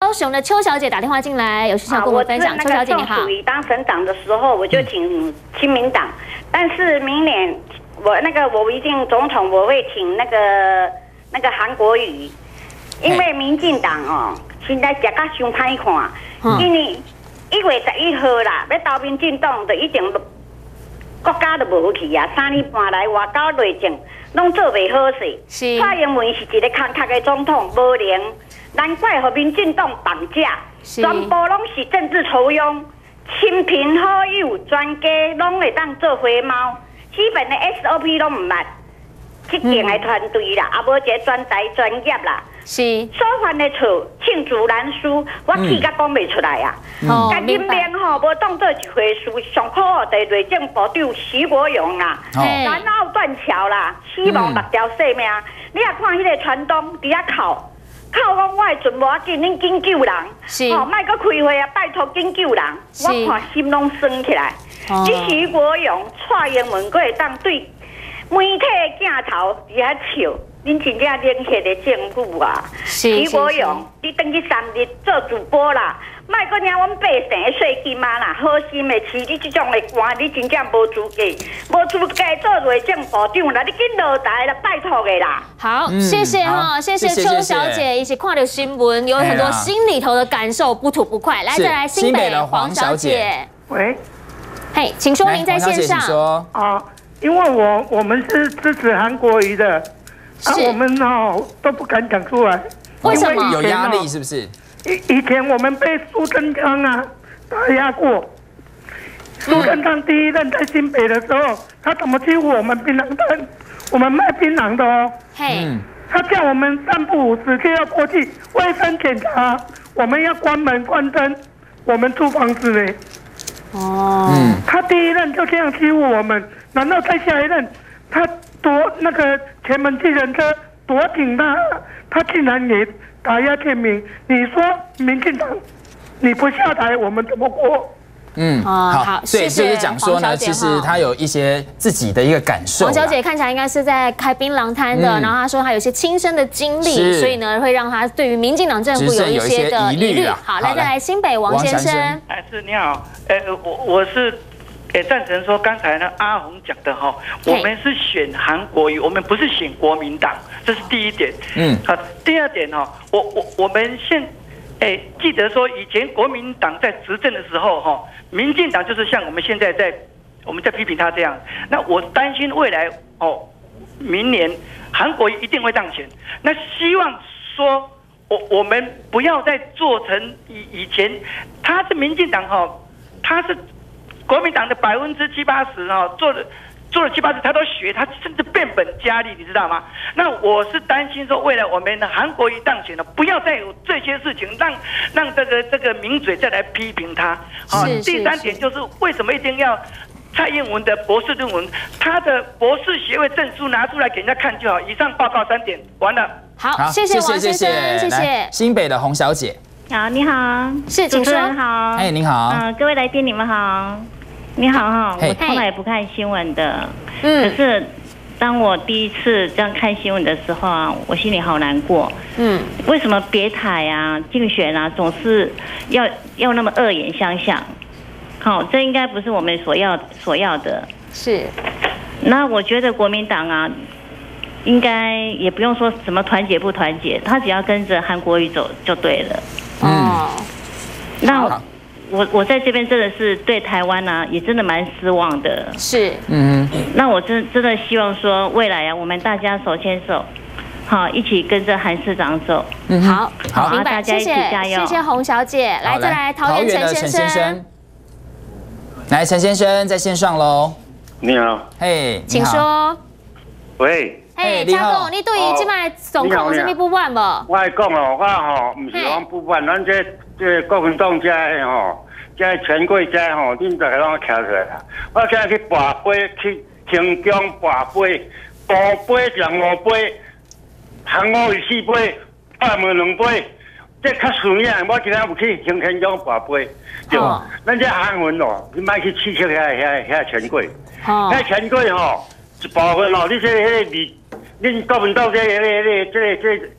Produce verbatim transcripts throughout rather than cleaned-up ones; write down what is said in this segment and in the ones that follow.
高雄的邱小姐打电话进来，有事想跟我们分享。邱小姐你好。 我当省长的时候，我就挺亲民党，但是明年我那个我一定总统，我会挺那个那个韩国瑜，因为民进党哦，现在食甲伤歹看，因为一月十一号啦，要投民进党就一定国家都无去啊，三年半来外交内政拢做袂好势。是。蔡英文是一个空壳的总统，无能，难怪和民进党绑架，全部拢是政治酬庸，亲朋好友、专家拢会当做花猫，基本的 S O P 拢唔捌。这件的团队啦，也无一个专才专业啦。是。所犯的错罄竹难书，我气甲讲袂出来啊！哦，甲人命吼无当做一回事，上苦的内政部长徐国勇啦，南澳断桥啦，死亡六条性命。你也看迄个传东伫遐哭，哭讲我的船无要紧，恁紧救人。是。哦，莫搁开会啊！拜托紧救人。我看心拢酸起来。你徐国勇、蔡英文搁会当对媒体的镜头伫遐笑。恁真正冷血的政府啊！徐国勇，你等去三日做主播啦，莫搁领阮百姓的税金啊啦！好心的饲你这种的官，你真正无资格，无资格做内政部长啦！你紧落台啦，拜托的啦！ 好，谢谢哈，谢谢邱小姐，一起看到新闻，有很多心里头的感受，不吐不快。来，再来新北的黄小姐， 喂， 嘿，请说，您在线上。 啊，因为我我们是支持韩国瑜的。啊，我们哦都不敢讲出来， 为什么？ 有压力是不是？ 以以前我们被苏贞昌啊打压过，苏贞昌第一任在新北的时候，他怎么欺负我们槟榔摊？我们卖槟榔的哦，嘿，他叫我们三不五时就要过去卫生检查，我们要关门关灯，我们租房子呢。哦，嗯，他第一任就这样欺负我们，难道再下一任他？躲那个前门计程车躲挺他，他竟然也打压建民。你说民进党你不下台，我们怎么过？ 嗯，好，所以就是讲说呢，其实他有一些自己的一个感受。 黄小姐看起来应该是在开槟榔摊的，然后她说她有一些亲身的经历，所以呢会让她对于民进党政府有一些的疑虑。好，来再来新北王先生， 哎，是你好，哎，我我是。也赞成说刚才呢阿红讲的哈，我们是选韩国瑜，我们不是选国民党，这是第一点。嗯，好，第二点哈，我我我们现，哎，记得说以前国民党在执政的时候哈，民进党就是像我们现在在我们在批评他这样，那我担心未来哦，明年韩国瑜一定会当选，那希望说我我们不要再做成以以前他是民进党哈，他是。国民党的百分之七八十哈，做了做了七八十，他都学，他甚至变本加厉，你知道吗？那我是担心说，未来我们的韩国瑜当选了，不要再有这些事情，让让这个这个名嘴再来批评他。好，第三点就是为什么一定要蔡英文的博士论文，他的博士学位证书拿出来给人家看就好。以上报告三点，完了。 好，谢谢王先生，谢谢。 新北的洪小姐， 好，你好， 是主持人好， 哎，您好， 嗯，各位来宾你们好。你好哈，我从来不看新闻的，嗯，可是当我第一次这样看新闻的时候啊，我心里好难过，嗯，为什么别台啊、竞选啊，总是要要那么恶言相向？好，这应该不是我们所要所要的。是，那我觉得国民党啊，应该也不用说什么团结不团结，他只要跟着韩国瑜走就对了。哦，那。我我在这边真的是对台湾呢、啊，也真的蛮失望的。是，嗯，那我真真的希望说，未来啊，我们大家手牵手，好，一起跟着韩市长走。嗯，好， 好，明白，谢谢，谢谢洪小姐。来，再来桃园陈先生。 来，陈先生在线上喽。 你好， 嘿， 请说。 喂。 嘿，嘉栋，你对于这摆总统有什么不满无？ 我来讲哦，我吼唔是讲不满，咱这这国民党这吼，这权贵这吼，恁大家拢徛出来啦。我现在去跋杯，去清江跋杯，五杯上五杯，韩国有四杯，澳门两杯，这较顺眼。我今仔有去清天江跋杯，对吧？咱这韩文哦，你莫去刺激遐遐遐权贵，遐权贵吼一部分哦，你这迄个你。恁国民党这、这、这、这、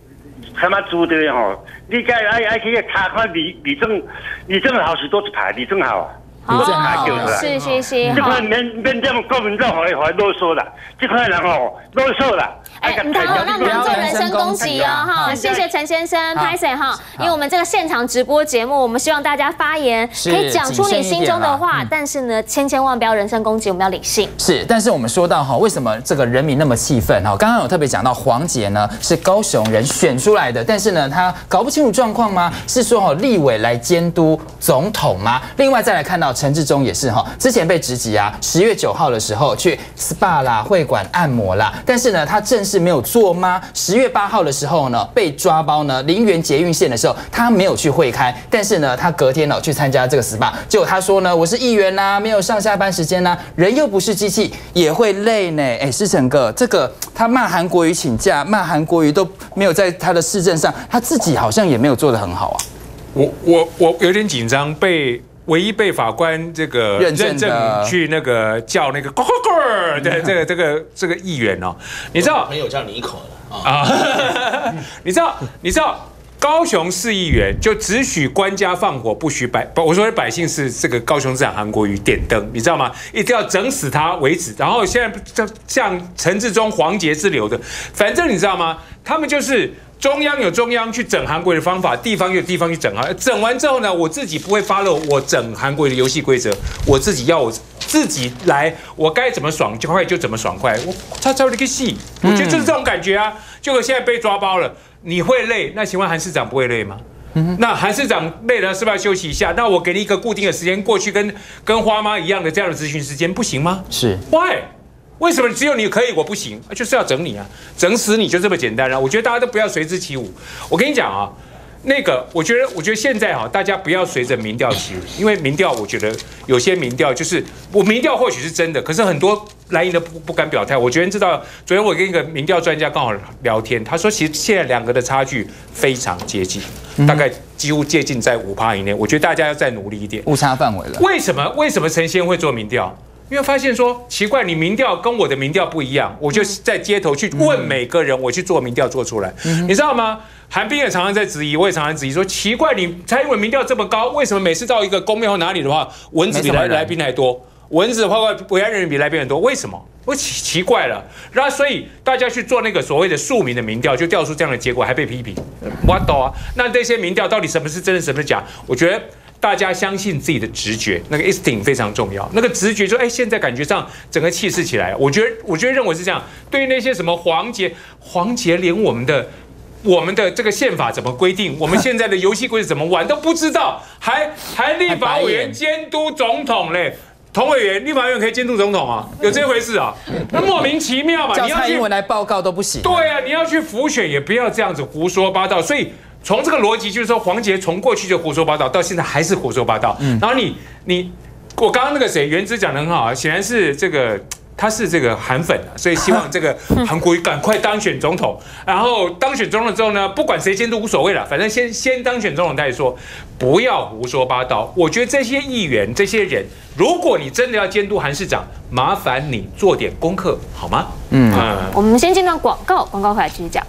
什么租的吼，你该爱爱去查看李李正李正豪是多一排，李正豪啊。 哦，是是是， 这块免免这么国民党会会啰嗦啦，这块人哦啰嗦啦。 哎，唔好让他做人身攻击哦，哈！谢谢陈先生，拍谁哈？因为我们这个现场直播节目，我们希望大家发言可以讲出你心中的话，但是呢，千千万不要人身攻击，我们要理性。 是，但是我们说到哈，为什么这个人民那么气愤哈？刚刚有特别讲到黄捷呢是高雄人选出来的，但是呢他搞不清楚状况吗？是说哈立委来监督总统吗？另外再来看到陈致中也是哈，之前被直击啊，十月九号的时候去 S P A 啦、会馆按摩啦，但是呢他正式没有做吗？十月八号的时候呢，被抓包呢，林园捷运线的时候，他没有去会开，但是呢，他隔天呢去参加这个 S P A， 结果他说呢，我是议员呐、啊，没有上下班时间呐、啊，人又不是机器，也会累呢。哎，思成哥，这个他骂韩国瑜请假，骂韩国瑜都没有在他的市政上，他自己好像也没有做得很好啊。 我我我有点紧张，被。唯一被法官这个认证去那个叫那个咕咕咕的这个这个这个议员哦，你知道朋友叫尼可了啊？你知道你知道高雄市议员就只许官家放火，不许百我说的百姓是这个高雄市长韩国瑜点灯，你知道吗？一定要整死他为止。然后现在像陈致中、黄捷之流的，反正你知道吗？他们就是。中央有中央去整韩国的方法，地方有地方去整啊。整完之后呢，我自己不会follow我整韩国的游戏规则，我自己要我自己来，我该怎么爽快就怎么爽快。我他操了个戏，我觉得就是这种感觉啊。结果现在被抓包了，你会累？那请问韩市长不会累吗？那韩市长累了是不是要休息一下？那我给你一个固定的时间，过去跟跟花妈一样的这样的咨询时间，不行吗？ 是 ，Why？为什么只有你可以，我不行？就是要整你啊，整死你就这么简单啊！我觉得大家都不要随之起舞。我跟你讲啊，那个，我觉得，我觉得现在哈，大家不要随着民调起舞，因为民调，我觉得有些民调就是我民调或许是真的，可是很多蓝营的不不敢表态。我昨天知道，昨天我跟一个民调专家刚好聊天，他说其实现在两个的差距非常接近，大概几乎接近在五趴以内。我觉得大家要再努力一点， 误差范围了。 为什么？为什么陈先会做民调？因为发现说奇怪，你民调跟我的民调不一样，我就在街头去问每个人，我去做民调做出来，你知道吗？韩冰也常常在质疑，我也常常质疑说，奇怪，你蔡英文民调这么高，为什么每次到一个公庙或哪里的话，蚊子比来来宾还多，蚊子包括维安人员比来宾很多，为什么？我奇奇怪了，然后所以大家去做那个所谓的庶民的民调，就调出这样的结果，还被批评，我懂啊。那这些民调到底什么是真的，什么是假？我觉得。大家相信自己的直觉，那个 instinct 非常重要。那个直觉说，哎，现在感觉上整个气势起来了。我觉得，我觉得认为是这样。对于那些什么黄捷，黄捷连我们的我们的这个宪法怎么规定，我们现在的游戏规则怎么玩都不知道，还还立法委员监督总统嘞。童委员、立法委员可以监督总统啊？有这回事啊？那莫名其妙嘛！ 叫蔡英文来报告都不行。 对啊，你要去辅选也不要这样子胡说八道。所以。从这个逻辑就是说，黄捷从过去就胡说八道，到现在还是胡说八道。嗯、然后你你，我刚刚那个谁，原之讲得很好啊，显然是这个他是这个韩粉啊，所以希望这个韩国瑜赶快当选总统。然后当选总统之后呢，不管谁监督无所谓了，反正先先当选总统再说，不要胡说八道。我觉得这些议员这些人，如果你真的要监督韩市长，麻烦你做点功课好吗？嗯， 嗯我们先进段广告，广告回来继续讲。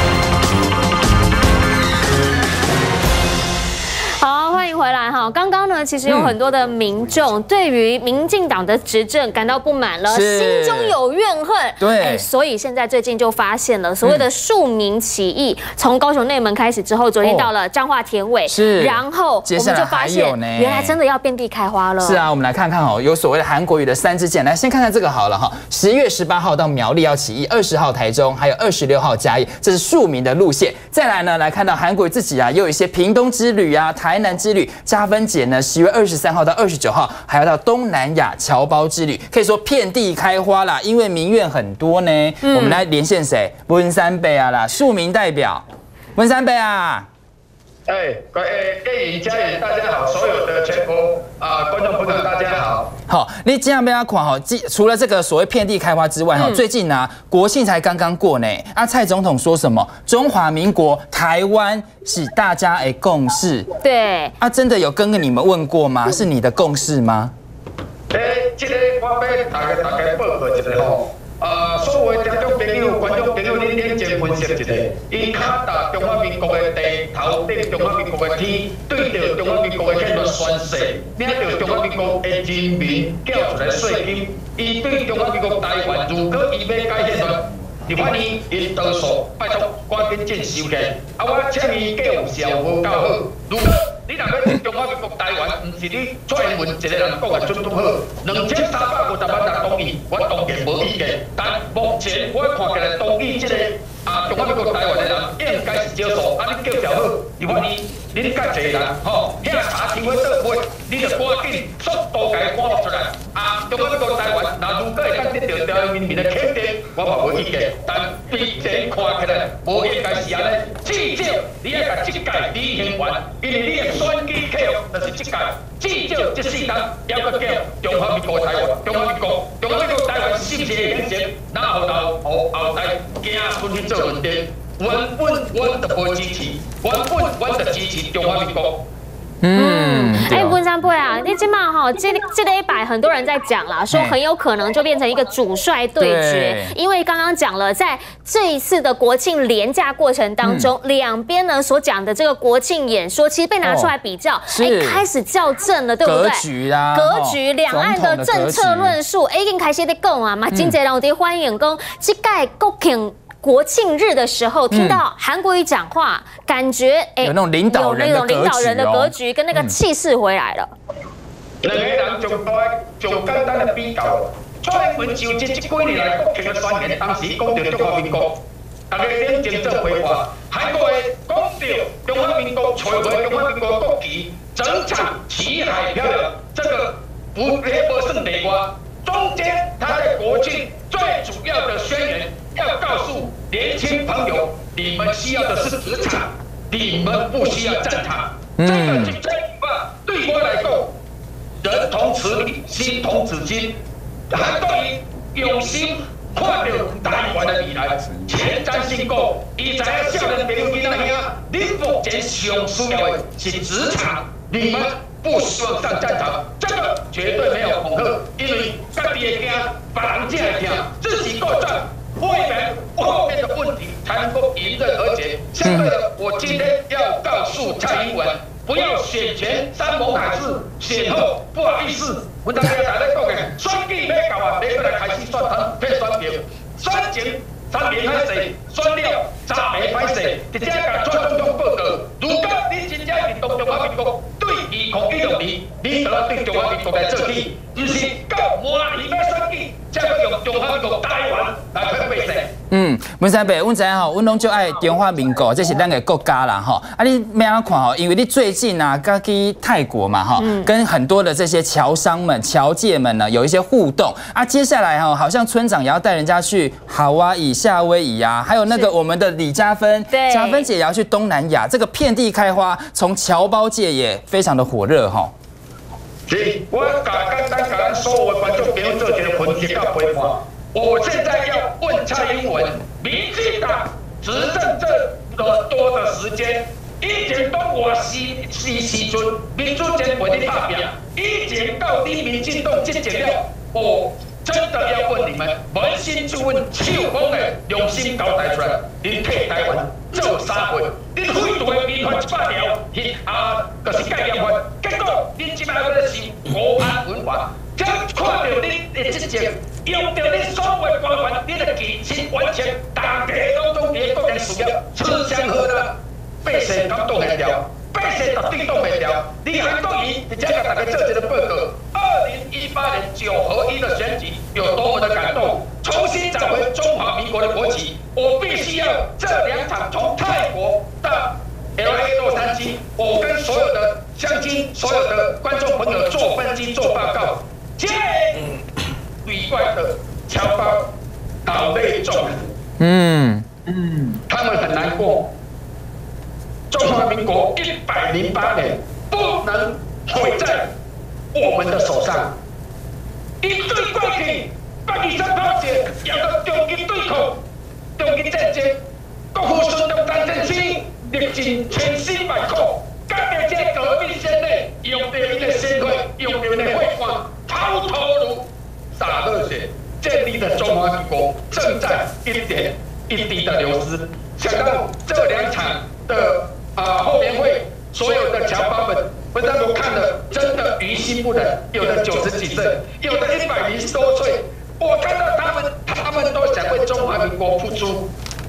好，欢迎回来哈。刚刚呢，其实有很多的民众对于民进党的执政感到不满了，心中有怨恨。 对、 欸，所以现在最近就发现了所谓的庶民起义，从高雄内门开始之后，昨天到了彰化田尾， 是， 然后我们就发现，原来真的要遍地开花了。 是啊，我们来看看哦，有所谓的韩国瑜的三支箭，来先看看这个好了哈。十月十八号到苗栗要起义，二十号台中，还有二十六号嘉义，这是庶民的路线。再来呢，来看到韩国瑜自己啊，也有一些屏东之旅啊，台南之旅，加分节呢，十月二十三号到二十九号，还要到东南亚侨胞之旅，可以说遍地开花啦，因为民怨很多呢。嗯、我们来连线谁？文山贝啊啦，庶民代表，文山贝啊。 哎，各位电影家人，大家好！所有的全国啊观众朋友，大家好。 好，你这样被他看哈，除了这个所谓遍地开花之外哈，嗯、最近呢、啊、国庆才刚刚过呢，啊蔡总统说什么？中华民国台湾是大家的共识。 对。 啊，真的有跟你们问过吗？是你的共识吗？ 哎，这个我要大家大家报告一下吼。 呃，所有的听众朋友、观众朋友，恁认真分析一下，伊卡达中华民国的地头顶中华民国的天，对着中华民国的宪法宣誓，领着中华民国的人民缴出来税金，伊对中华民国台湾，如果伊要改宪法，立法院因多数拜托赶紧进修改。啊，我请伊教有效无够好，如果你若要中华民国台湾，毋是你蔡英文一个人讲的准拄好，两千三百五十万人同意，我当然无意见。但目前我看起来同意这个啊中华民国台湾的人应该是少数，啊你叫条好，如果你恁较侪人吼，遐查天花倒飞，你就赶紧速度甲伊赶出来。啊，中华民国台湾，若如果会当得到台湾人民的肯定，我嘛无意见。但毕竟看起来无应该是安尼，至少你要甲这届履行完，因为你的选举契约就是这届，至少这四单要搁叫中华民国台湾，中华民国，中华民国台湾是不是会形成？然后后后后代行出去做论证，原本我就无支持，原本我就支持中华民国。 嗯，哎，文山贝啊，你今嘛哈，这这个一百很多人在讲啦，说很有可能就变成一个主帅对决，因为刚刚讲了，在这一次的国庆连假过程当中，嗯、两边呢所讲的这个国庆演说，其实被拿出来比较，哎、哦，开始校正了，对不对？ 格局啦， 格局，两岸的政策论述，哎，已经开始在讲啊嘛，真侪人有在欢迎讲，这届国庆。国庆日的时候，听到韩国瑜讲话，感觉哎， 有那种领导人的格局， 有那种领导人的格局跟那个气势回来了。 两个人就来就简单的比较，蔡英文就这这几年来国庆的宣言，当时讲到中华民国，大家认真做规划，韩国的讲到中华民国摧毁中华民国国旗，整场旗海飘扬，这个不也不是内外，中间他在国庆最主要的宣言。要告诉年轻朋友，你们需要的是职场，你们不需要战场。嗯、这个这句话对我来讲，人同此理，心同此心。韩国瑜用心看到台湾的未来，前瞻性讲，伊知影少年朋友囡仔兄，恁目前上需要的是职场，你们不希望上战场，这个绝对没有恐吓，因为家己会惊，别人才会听，自己够战。避免后面的问题才能够迎刃而解。相对的，我今天要告诉蔡英文，不要选前山盟海誓，选后不好意思。我大家大家讲嘅，选举要到啊，要过来开始选摊配选票，选前三面歹势，选了早袂歹势，直接甲蔡总统报告。如果你真正认同中华民国对二零一六年，你就要对中华民国来做起，不是到满年要选举，才要用中华民国台湾来去配势。 嗯，文山伯，阮知影吼，阮拢就爱中华民国，这是咱的国家啦吼。啊，你咩样看吼？因为你最近啊，刚去泰国嘛哈，嗯、跟很多的这些侨商们、侨界们呢有一些互动啊。接下来哈，好像村长也要带人家去夏威夷、夏威夷啊，还有那个我们的李嘉芬，嘉芬姐也要去东南亚，这个遍地开花，从侨胞界也非常的火热哈。 是，我甲简单甲咱所有的观众朋友做一个分析甲陪伴。我现在要问蔡英文，民进党执政这么多的时间，以前都我时时时阵民主前为你拍拼，以前到你民进党这届了，我真的要问你们，扪心自问，手工的良心交代出来，你替台湾做啥货？你废除的民法一百条，啊，就是改良法，结果你即摆要的是国安文法。只看到你的这些，用到你所有的官员，你的其实完全大家拢总伫个人事业吃香喝辣，百姓敢挡会了？百姓绝对挡袂了。你韩国瑜直接甲大家做一个报告：二零一八年九合一的选举有多么的感动，重新找回中华民国的国旗。我必须要这两场从泰国到 L A 洛杉矶，我跟所有的乡亲、所有的观众朋友做分析、做报告。这旅馆的侨胞老泪纵横，嗯嗯，他们很难过。中华民国一百零八年不能毁在我们的手上。一对过去，八二三炮战要到中极对抗，中极战争，国父孙中山先生历尽千辛万苦，甲着这革命先烈，用着伊的鲜血，用着伊的血汗。抛头颅，洒热血，建立了中中华民国正在一点一滴的流失。想到这两场的啊后援会，所有的侨胞们，文山伯看了真的于心不忍，有的九十几岁，有的一百零多岁，我看到他们，他们都想为中华民国付出。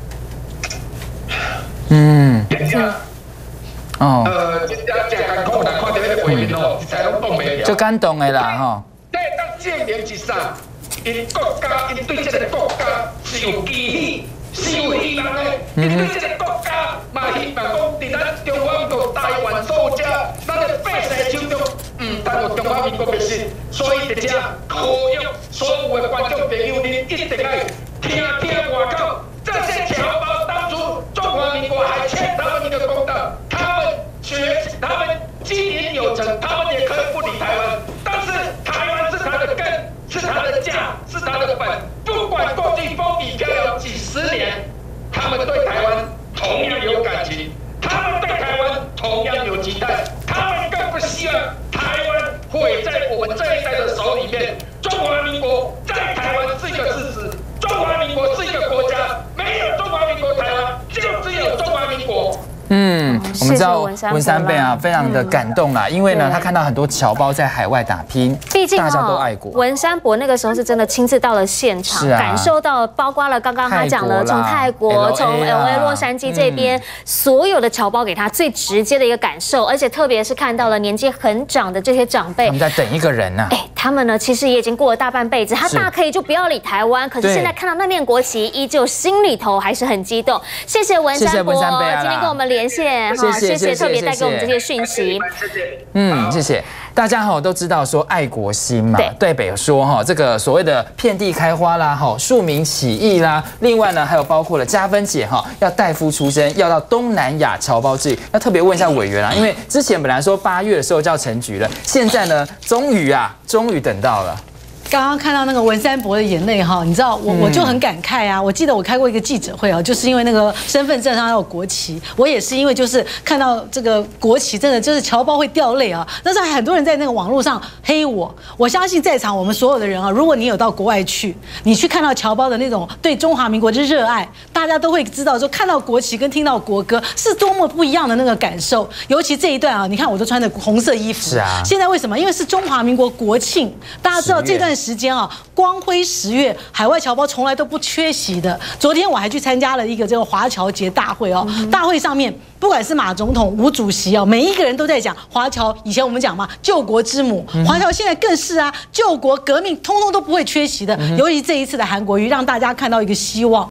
嗯。哦。呃，真正真艰苦啦，看到迄个画面哦，一切拢挡袂了。 就感动的啦，吼。 这当证明一啥？因国家，因对这个国家是有期许、是有希望的。因对这个国家嘛，希望讲伫咱中华民国台湾所有者，咱的百姓手中，唔耽误中华民国百姓。所以伫遮呼吁所有的观众朋友，您一定要听听我讲，这些侨胞当初中华民国还欠他们一个公道，他们学，他们经营有成，他们也可以不理台湾，但是台湾是他的根。是他的家，是他的本。不管过去风雨飘摇几十年，他们对台湾同样有感情，他们对台湾同样有期待，他们更不希望台湾毁在我们这一代的手里面。中华民国在台湾是一个事实，中华民国是一个国家，没有中华民国台湾，就只有中华民国。 嗯，我们知道文山伯啊，非常的感动啦，因为呢，他看到很多侨胞在海外打拼， 毕竟大家都爱国。 文山伯那个时候是真的亲自到了现场，感受到包括了刚刚他讲的从泰国、从 L A 洛杉矶这边所有的侨胞给他最直接的一个感受，而且特别是看到了年纪很长的这些长辈， 他们在等一个人呢。 哎，他们呢其实也已经过了大半辈子，他大可以就不要理台湾，可是现在看到那面国旗，依旧心里头还是很激动。谢谢文山伯今天跟我们连线哈。谢谢特别带给我们这些讯息。 嗯，谢谢大家哈，都知道说爱国心嘛，代表说哈这个所谓的遍地开花啦，哈庶民起义啦，另外呢还有包括了加分姐哈要代夫出征，要到东南亚侨胞之旅，要特别问一下委员啊，因为之前本来说八月的时候就要成局了，现在呢终于啊终于等到了。 刚刚看到那个文山伯的眼泪哈，你知道我我就很感慨啊！我记得我开过一个记者会啊，就是因为那个身份证上要有国旗，我也是因为就是看到这个国旗，真的就是侨胞会掉泪啊。但是很多人在那个网络上黑我，我相信在场我们所有的人啊，如果你有到国外去，你去看到侨胞的那种对中华民国的热爱，大家都会知道说看到国旗跟听到国歌是多么不一样的那个感受。尤其这一段啊，你看我都穿着红色衣服，是啊。现在为什么？因为是中华民国国庆，大家知道这段时间啊，光辉十月，海外侨胞从来都不缺席的。昨天我还去参加了一个这个华侨节大会哦，大会上面不管是马总统、吴主席哦，每一个人都在讲华侨。以前我们讲嘛，救国之母，华侨现在更是啊，救国革命通通都不会缺席的。尤其这一次的韩国瑜，让大家看到一个希望。